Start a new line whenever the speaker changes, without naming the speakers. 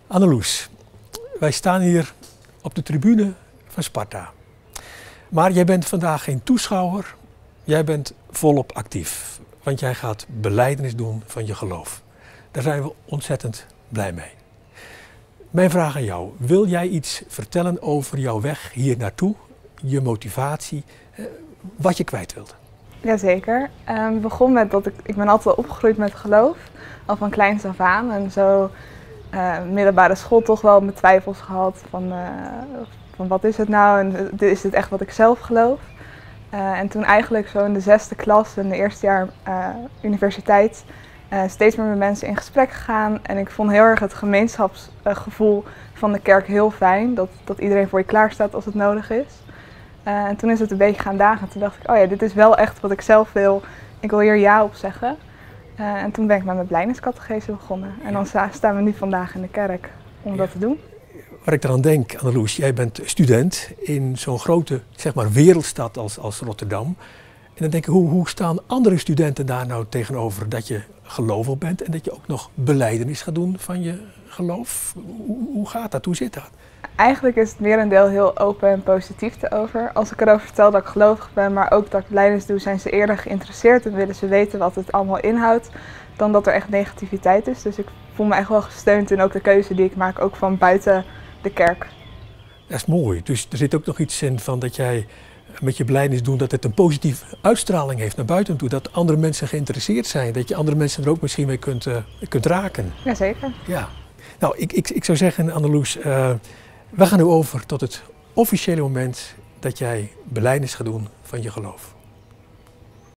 Anneloes, wij staan hier op de tribune van Sparta. Maar jij bent vandaag geen toeschouwer, jij bent volop actief. Want jij gaat belijdenis doen van je geloof. Daar zijn we ontzettend blij mee. Mijn vraag aan jou, wil jij iets vertellen over jouw weg hier naartoe, je motivatie, wat je kwijt wilt?
Jazeker. Het begon met dat ik ben altijd opgegroeid met geloof, al van kleins af aan. En zo middelbare school toch wel mijn twijfels gehad van wat is het nou en is dit echt wat ik zelf geloof. En toen eigenlijk zo in de 6e klas, in de eerste jaar universiteit, steeds meer met mensen in gesprek gegaan. En ik vond heel erg het gemeenschapsgevoel van de kerk heel fijn, dat iedereen voor je klaar staat als het nodig is. En toen is het een beetje gaan dagen. Toen dacht ik, oh ja, dit is wel echt wat ik zelf wil. Ik wil hier ja op zeggen. En toen ben ik met mijn blijdeniscategese begonnen. En dan staan we nu vandaag in de kerk om dat te doen.
Waar ik eraan denk, Anneloes, jij bent student in zo'n grote wereldstad als Rotterdam. En dan denk ik, hoe staan andere studenten daar nou tegenover dat je gelovig bent en dat je ook nog belijdenis gaat doen van je geloof? Hoe gaat dat? Hoe zit dat?
Eigenlijk is het merendeel heel open en positief erover. Als ik erover vertel dat ik gelovig ben, maar ook dat ik belijdenis doe, zijn ze eerder geïnteresseerd en willen ze weten wat het allemaal inhoudt, dan dat er echt negativiteit is. Dus ik voel me echt wel gesteund in ook de keuze die ik maak, ook van buiten de kerk.
Dat is mooi. Dus er zit ook nog iets in van dat jij met je belijdenis doen, dat het een positieve uitstraling heeft naar buiten toe. Dat andere mensen geïnteresseerd zijn, dat je andere mensen er ook misschien mee kunt raken.
Jazeker.
Ja. Nou, ik zou zeggen, Anneloes, we gaan nu over tot het officiële moment dat jij belijdenis gaat doen van je geloof.